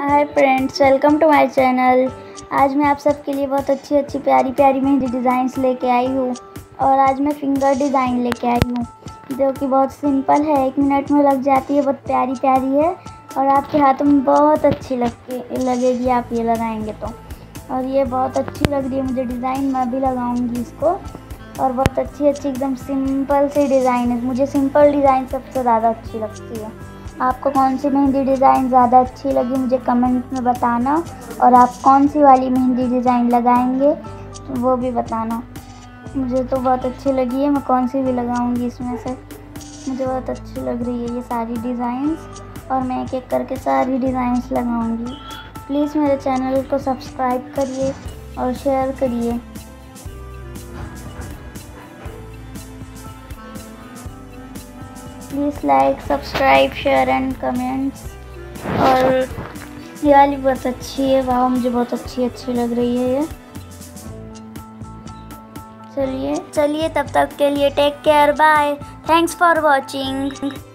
Hi friends, welcome to my channel. आज मैं आप सबके लिए बहुत अच्छी प्यारी मेहंदी डिज़ाइंस लेके आई हूँ। और आज मैं फिंगर डिज़ाइन लेके आई हूँ जो कि बहुत सिंपल है, 1 मिनट में लग जाती है, बहुत प्यारी है और आपके हाथों में बहुत अच्छी लगेगी आप ये लगाएंगे तो। और ये बहुत अच्छी लग रही है मुझे डिज़ाइन, मैं भी लगाऊंगी इसको। और बहुत अच्छी एकदम सिंपल सी डिज़ाइन है, मुझे सिंपल डिज़ाइन सबसे ज़्यादा अच्छी लगती है। आपको कौन सी मेहंदी डिज़ाइन ज़्यादा अच्छी लगी मुझे कमेंट में बताना, और आप कौन सी वाली मेहंदी डिज़ाइन लगाएंगे वो भी बताना। मुझे तो बहुत अच्छी लगी है, मैं कौन सी भी लगाऊंगी इसमें से, मुझे बहुत अच्छी लग रही है ये सारी डिज़ाइंस। और मैं एक एक करके सारी डिज़ाइंस लगाऊंगी। प्लीज़ मेरे चैनल को सब्सक्राइब करिए और शेयर करिए। Please like, subscribe, share and comments. और ये वाली बहुत अच्छी है, वाह मुझे बहुत अच्छी लग रही है ये। चलिए तब तक के लिए take care, bye, thanks for watching.